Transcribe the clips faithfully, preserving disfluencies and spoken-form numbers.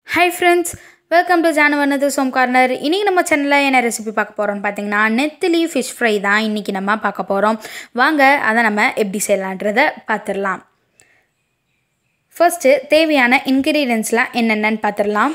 Hi friends, welcome to Janavanathu Som Corner. இன்னைக்கு நம்ம சேனல்ல என்ன ரெசிபி பார்க்க போறோம்னு பாத்தீங்கன்னா நெத்திலி fish fry தான் இன்னைக்கு நம்ம பார்க்க போறோம். வாங்க அத நம்ம எப்படி செய்யலாம்ன்றத பாத்துறலாம். First தேவையான ingredientsலாம் என்னென்னன்னு பாத்துறலாம்.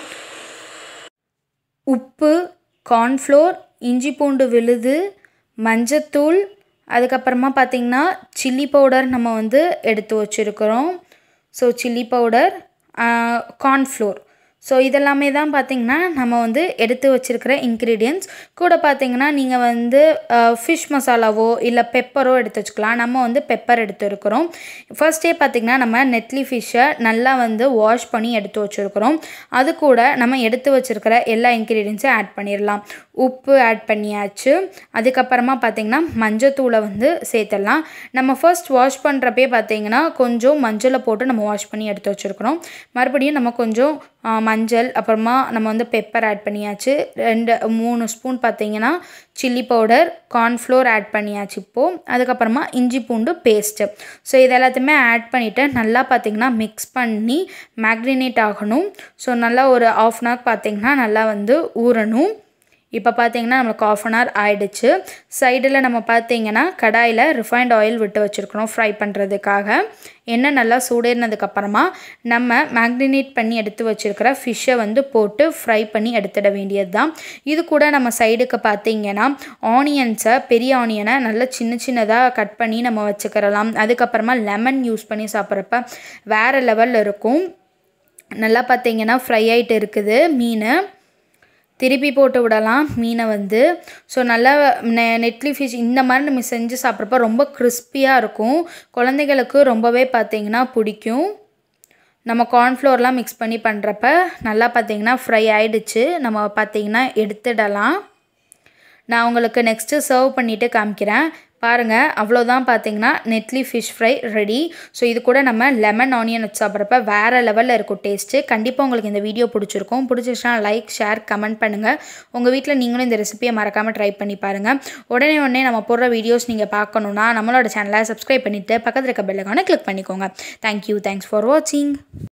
உப்பு, corn flour, இஞ்சி பூண்டு விழுது, மஞ்சத்தூள், அதுக்கு அப்புறமா பாத்தீங்கன்னா chili powder நம்ம வந்து எடுத்து வச்சிருக்கோம். So chili powder, uh, corn flour. So இதெல்லாமே தான் பாத்தீங்கன்னா நம்ம வந்து எடுத்து வச்சிருக்கிற ingredients. கூட பாத்தீங்கன்னா நீங்க வந்து fish மசாலாவோ இல்ல பெப்பரோ எடுத்து வச்சுக்கலாம். நம்ம வந்து பெப்பர் எடுத்து இருக்கோம். ஃபர்ஸ்டே பாத்தீங்கன்னா நம்ம நெத்லி ஃபிஷ்ஷை நல்லா வந்து வாஷ் பண்ணி எடுத்து வச்சிருக்கோம். அது கூட நம்ம எடுத்து வச்சிருக்கிற எல்லா ingredientsயும் ஆட் பண்ணிரலாம். உப்பு ஆட் பண்ணியாச்சு. அதுக்கு அப்புறமா பாத்தீங்கன்னா மஞ்சத்தூளை வந்து சேர்த்தலாம். நம்ம ஃபர்ஸ்ட் வாஷ் பண்றப்பே பாத்தீங்கன்னா கொஞ்சம் மஞ்சளை போட்டு நம்ம வாஷ் பண்ணி எடுத்து வச்சிருக்கோம். மறுபடியும் நம்ம கொஞ்சம் மஞ்சள் அப்புறமா நம்ம வந்து பெப்பர் ஆட் பண்ணியாச்சு. ரெண்டு மூணு ஸ்பூன் பாத்தீங்கன்னா chili powder, corn flour add பண்ணியாச்சு இப்போ. அதுக்கு அப்புறமா இஞ்சி பூண்டு பேஸ்ட். சோ இத எல்லாத்தையுமே ஆட் பண்ணிட்டு நல்லா பாத்தீங்கன்னா mix பண்ணி மேரினேட் ஆகணும். சோ நல்லா ஒரு half an hour பாத்தீங்கன்னா நல்லா வந்து ஊறணும். இப்போ பாத்தீங்கன்னா நமக்கு half an hour ஆயிடுச்சு. சைடுல நம்ம பாத்தீங்கன்னா கடாயில refined oil விட்டு வச்சிருக்கோம் ஃப்ரை பண்றதுக்காக. எண்ணெய் நல்லா சூடேறினதுக்கு அப்புறமா நம்ம மேரினேட் பண்ணி எடுத்து வச்சிருக்கிற ஃபிஷ்ஷை வந்து போட்டு ஃப்ரை பண்ணி எடுத்துட வேண்டியதுதான். இது கூட நம்ம சைடுக்கு பாத்தீங்கன்னா ஆனியன்ஸை பெரிய ஆனியனை நல்லா சின்ன சின்னதா கட் பண்ணி நம்ம வச்சுக்கிறலாம். அதுக்கு அப்புறமா லெமன் யூஸ் பண்ணி சாப்பிட்றப்ப வேற லெவல்ல இருக்கும். நல்லா பாத்தீங்கன்னா ஃப்ரை ஆயிட்டு இருக்குது மீன். திருப்பி போட்டு விடலாம் மீனை வந்து. ஸோ நல்லா நெட்லி ஃபிஷ் இந்த மாதிரி நம்ம செஞ்சு சாப்பிட்றப்ப ரொம்ப கிறிஸ்பியாக இருக்கும். குழந்தைகளுக்கு ரொம்பவே பார்த்தீங்கன்னா பிடிக்கும். நம்ம கார்ன்ஃப்ளோர்லாம் மிக்ஸ் பண்ணி பண்ணுறப்ப நல்லா பார்த்தீங்கன்னா ஃப்ரை ஆயிடுச்சு. நம்ம பார்த்தீங்கன்னா எடுத்துடலாம். நான் உங்களுக்கு நெக்ஸ்ட்டு சர்வ் பண்ணிவிட்டு காமிக்கிறேன். பாருங்கள், அவ்வளோதான் பார்த்தீங்கன்னா நெத்லி ஃபிஷ் ஃப்ரை ரெடி. ஸோ இது கூட நம்ம லெமன் ஆனியன் வச்சு சாப்பிட்றப்ப வேறு லெவலில் இருக்கும் டேஸ்ட்டு. கண்டிப்பாக உங்களுக்கு இந்த வீடியோ பிடிச்சிருக்கும். பிடிச்சிருச்சுன்னா லைக், ஷேர், கமெண்ட் பண்ணுங்கள். உங்கள் வீட்டில் நீங்களும் இந்த ரெசிபியை மறக்காமல் ட்ரை பண்ணி பாருங்கள். உடனே உடனே நம்ம போடுற வீடியோஸ் நீங்கள் பார்க்கணுன்னா நம்மளோட சேனலை சப்ஸ்கிரைப் பண்ணிவிட்டு பக்கத்தில் இருக்க பெல் ஐகானை கிளிக் பண்ணிக்கோங்க. தேங்க்யூ. தேங்க்ஸ் ஃபார் வாட்சிங்.